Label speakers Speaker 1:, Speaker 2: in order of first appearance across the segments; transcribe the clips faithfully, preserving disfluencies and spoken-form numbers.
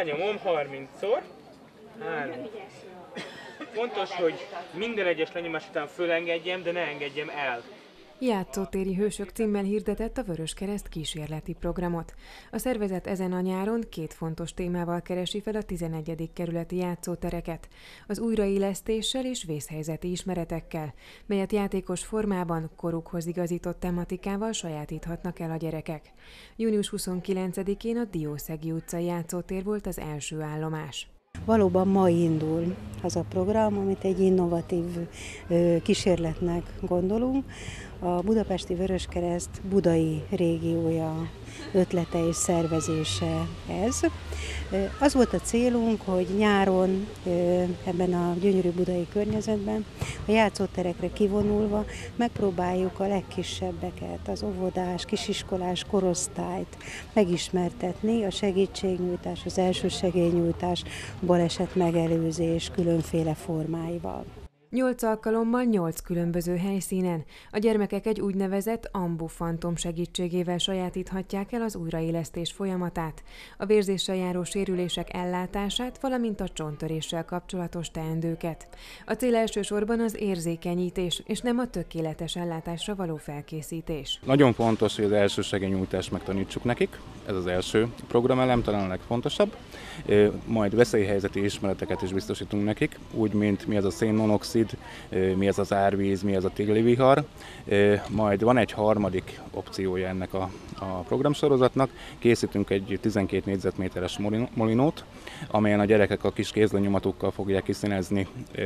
Speaker 1: Lenyomom harmincszor. Három. Fontos, hogy minden egyes lenyomás után fölengedjem, de ne engedjem el.
Speaker 2: Játszótéri hősök címmel hirdetett a Vöröskereszt kísérleti programot. A szervezet ezen a nyáron két fontos témával keresi fel a tizenegyedik kerületi játszótereket, az újraélesztéssel és vészhelyzeti ismeretekkel, melyet játékos formában, korukhoz igazított tematikával sajátíthatnak el a gyerekek. június huszonkilencedikén a Diószegi utcai játszótér volt az első állomás.
Speaker 3: Valóban ma indul az a program, amit egy innovatív kísérletnek gondolunk. A Budapesti Vöröskereszt budai régiója ötlete és szervezése ez. Az volt a célunk, hogy nyáron ebben a gyönyörű budai környezetben a játszóterekre kivonulva megpróbáljuk a legkisebbeket, az óvodás, kisiskolás korosztályt megismertetni, a segítségnyújtás, az elsősegélynyújtás, baleset megelőzés különféle formáival.
Speaker 2: Nyolc alkalommal nyolc különböző helyszínen a gyermekek egy úgynevezett ambu fantom segítségével sajátíthatják el az újraélesztés folyamatát, a vérzéssel járó sérülések ellátását, valamint a csonttöréssel kapcsolatos teendőket. A cél elsősorban az érzékenyítés, és nem a tökéletes ellátásra való felkészítés.
Speaker 4: Nagyon fontos, hogy az elsősegélynyújtást megtanítsuk nekik, ez az első programelem, talán a legfontosabb. Majd veszélyhelyzeti ismereteket is biztosítunk nekik, úgy, mint mi az a szénmonoxid, mi az az árvíz, mi az a téli-vihar. Majd van egy harmadik opciója ennek a, a programsorozatnak. Készítünk egy tizenkét négyzetméteres molinót, amelyen a gyerekek a kis kézlenyomatukkal fogják kiszínezni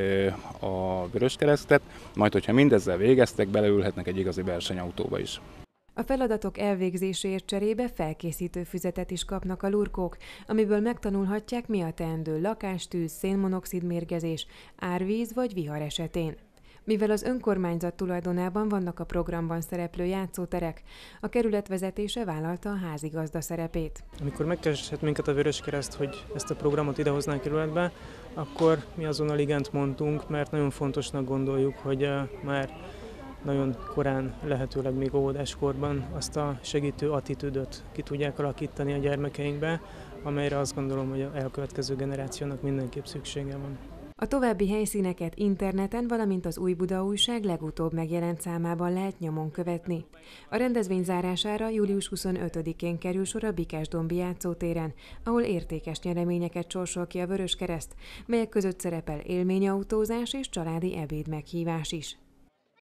Speaker 4: a Vöröskeresztet, majd hogyha mindezzel végeztek, beleülhetnek egy igazi versenyautóba is.
Speaker 2: A feladatok elvégzéséért cserébe felkészítő füzetet is kapnak a lurkók, amiből megtanulhatják, mi a teendő lakástűz, szénmonoxid mérgezés, árvíz vagy vihar esetén. Mivel az önkormányzat tulajdonában vannak a programban szereplő játszóterek, a kerület vezetése vállalta a házigazda szerepét.
Speaker 1: Amikor megkeresett minket a Vöröskereszt, hogy ezt a programot idehoznánk kerületbe, akkor mi azonnal igent mondtunk, mert nagyon fontosnak gondoljuk, hogy már nagyon korán, lehetőleg még óvodáskorban azt a segítő attitűdöt ki tudják alakítani a gyermekeinkbe, amelyre azt gondolom, hogy a elkövetkező generációnak mindenképp szüksége van.
Speaker 2: A további helyszíneket interneten, valamint az Új Buda Újság legutóbb megjelent számában lehet nyomon követni. A rendezvény zárására július huszonötödikén kerül sor a Bikásdombi játszótéren, ahol értékes nyereményeket sorsol ki a Vöröskereszt, melyek között szerepel élményautózás és családi ebéd meghívás is.